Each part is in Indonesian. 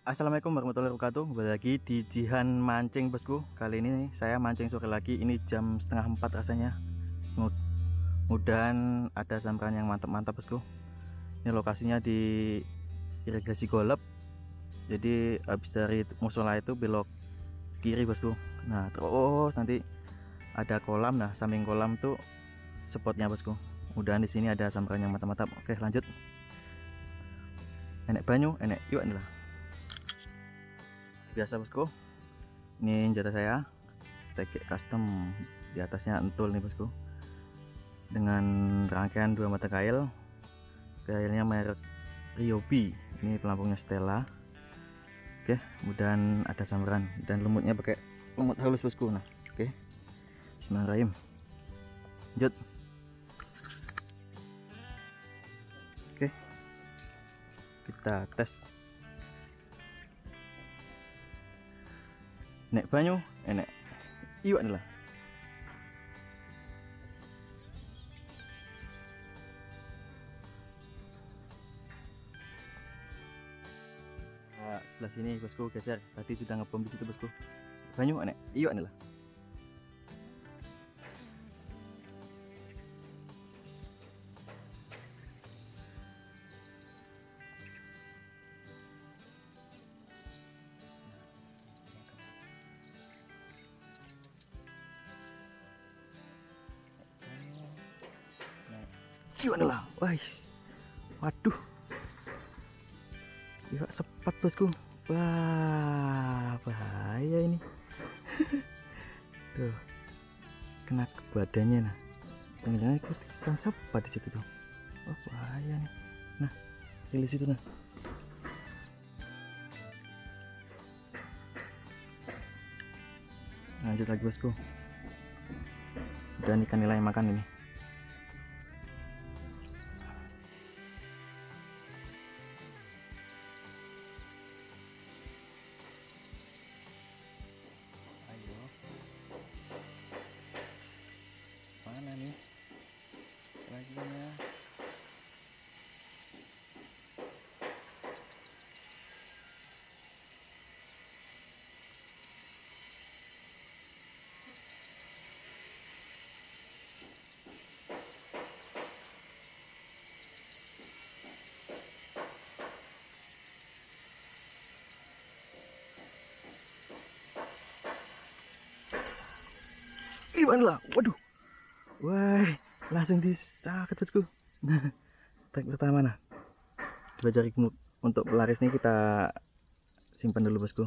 Assalamualaikum warahmatullahi wabarakatuh. Kembali lagi di Jihan Mancing bosku. Kali ini saya mancing sore lagi. Ini jam setengah 4 rasanya. Mudah-mudahan ada sampan yang mantap-mantap bosku. Ini lokasinya di irigasi golep. Jadi habis dari musola itu belok kiri bosku. Nah terus nanti ada kolam. Nah samping kolam tuh spotnya bosku. Mudahan di sini ada sampan yang mantap-mantap. Oke lanjut. Enek banyu, enek yuk nih lah. Biasa bosku, ini jatah saya TG custom, di atasnya entul nih bosku, dengan rangkaian 2 mata kail. Kailnya merek Ryobi, ini pelampungnya Stella. Oke, mudahan ada sambaran dan lumutnya pakai lumut halus bosku. Nah oke, bismillahirrahmanirrahim, lanjut. Oke, kita tes. Nek banyu enek iwak nih lah. Nah, sebelah sini bosku geser, tadi sudah ngebom di situ bosku. Banyu enek iwak nih lah. Gimana lah, wah, waduh, iwak sepat bosku, wah bahaya ini. Tuh, kena ke badannya. Nah, jangan-jangan ikut ikan sepat di situ tuh, wah bahaya nih. Nah, rilis itu nah. Lanjut lagi bosku, dan ikan nila yang makan ini. Mana nih laginya? Gimana lah, waduh, wah langsung dicaket bosku. Nah, tag pertama. Nah coba cari untuk pelaris nih, kita simpan dulu bosku.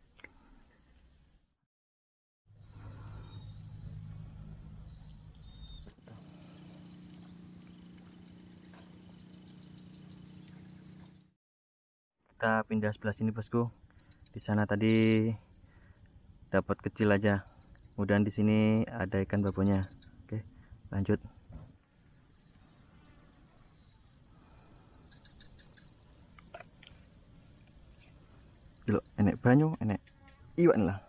Kita pindah sebelah sini bosku. Di sana tadi dapat kecil aja. Mudahan di sini ada ikan babonya. Oke, lanjut. Yuk, enek banyu, enek iwan lah.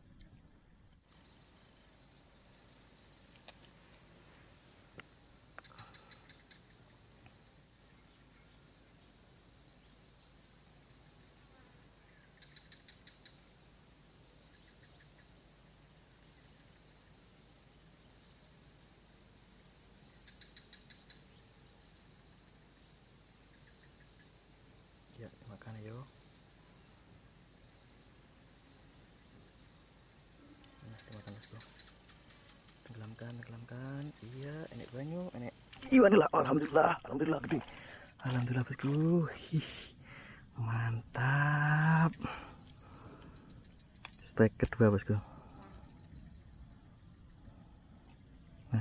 Ya, makan ayo. Nah, dimakan bosku. Tenggelamkan. Iya, enek banyu, enek iwan lah. Alhamdulillah gede. Alhamdulillah bosku. Hih, mantap. Strike kedua bosku. Nah,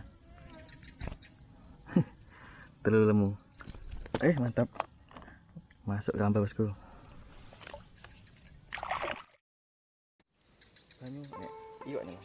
terlalu lemu. Mantap. Masuk gambar bosku. Banyu, iwak nih.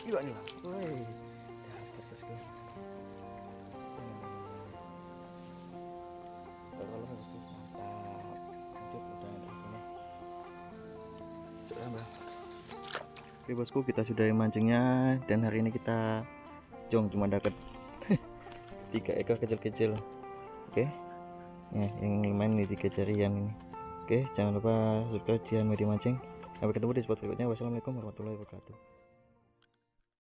juga nih lah. Woi, dapat bosku. Kalau bosku mantap. Lanjut udah ini. Sudah mbak. Oke bosku, kita sudah mancingnya dan hari ini kita cuma dapat 3 ekor kecil-kecil. Oke, ya, yang main nih 3 jarian ini. Oke, jangan lupa subscribe Jihan Media Mancing. Sampai ketemu di spot berikutnya. Wassalamualaikum warahmatullahi wabarakatuh.